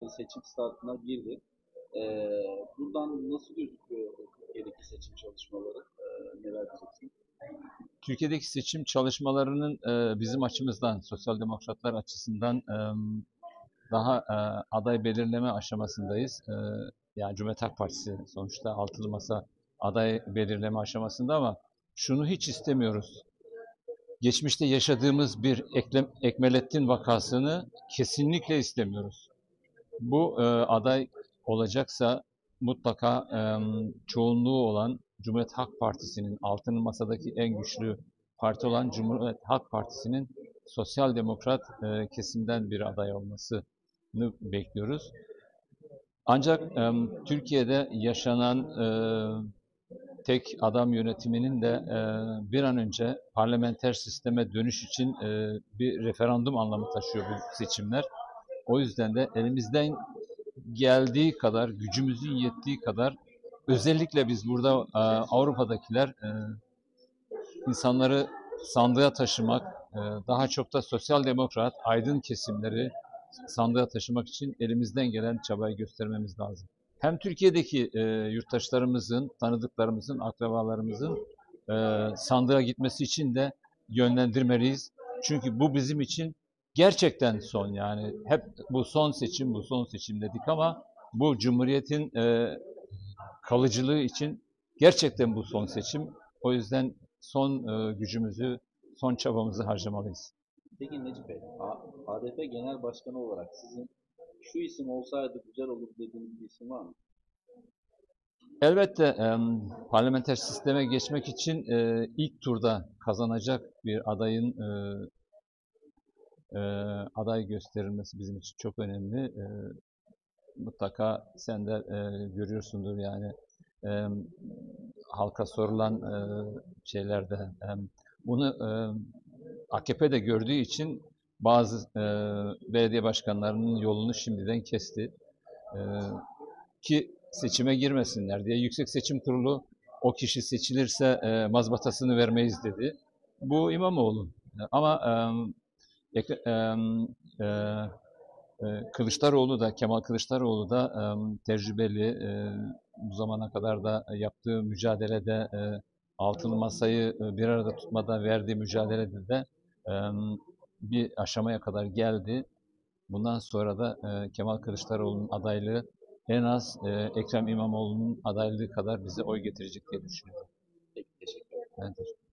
seçim startına girdi. Buradan nasıl gözüküyor Türkiye'deki seçim çalışmaları? Neler diyeceksin? Türkiye'deki seçim çalışmalarının bizim açımızdan, sosyal demokratlar açısından daha aday belirleme aşamasındayız. Yani Cumhuriyet Halk Partisi sonuçta altılı masa aday belirleme aşamasında ama şunu hiç istemiyoruz. Geçmişte yaşadığımız bir Ekmelettin vakasını kesinlikle istemiyoruz. Bu aday olacaksa mutlaka çoğunluğu olan Cumhuriyet Halk Partisi'nin, altılı masadaki en güçlü parti olan Cumhuriyet Halk Partisi'nin sosyal demokrat kesimden bir aday olmasını bekliyoruz. Ancak Türkiye'de yaşanan tek adam yönetiminin de bir an önce parlamenter sisteme dönüş için bir referandum anlamı taşıyor bu seçimler. O yüzden de elimizden geldiği kadar, gücümüzün yettiği kadar özellikle biz burada Avrupa'dakiler insanları sandığa taşımak, daha çok da sosyal demokrat, aydın kesimleri sandığa taşımak için elimizden gelen çabayı göstermemiz lazım. Hem Türkiye'deki yurttaşlarımızın, tanıdıklarımızın, akrabalarımızın sandığa gitmesi için de yönlendirmeliyiz. Çünkü bu bizim için gerçekten son, yani hep bu son seçim, bu son seçim dedik ama bu Cumhuriyet'in kalıcılığı için gerçekten bu son seçim. O yüzden son gücümüzü, son çabamızı harcamalıyız. Peki Necip Bey, ADP Genel Başkanı olarak sizin şu isim olsaydı güzel olur dediğiniz bir isim var mı? Elbette parlamenter sisteme geçmek için ilk turda kazanacak bir adayın aday gösterilmesi bizim için çok önemli. Mutlaka sen de görüyorsundur yani e, halka sorulan şeylerde bunu AKP de gördüğü için bazı belediye başkanlarının yolunu şimdiden kesti. E, Ki seçime girmesinler diye Yüksek Seçim Kurulu o kişi seçilirse mazbatasını vermeyiz dedi. Bu İmamoğlu. Ama e, Kılıçdaroğlu da, Kemal Kılıçdaroğlu da tecrübeli. Bu zamana kadar da yaptığı mücadelede altılı masayı bir arada tutmada verdiği mücadelede de bir aşamaya kadar geldi. Bundan sonra da Kemal Kılıçdaroğlu'nun adaylığı en az Ekrem İmamoğlu'nun adaylığı kadar bize oy getirecek diye düşünüyorum. Peki, teşekkür ederim. Ben teşekkür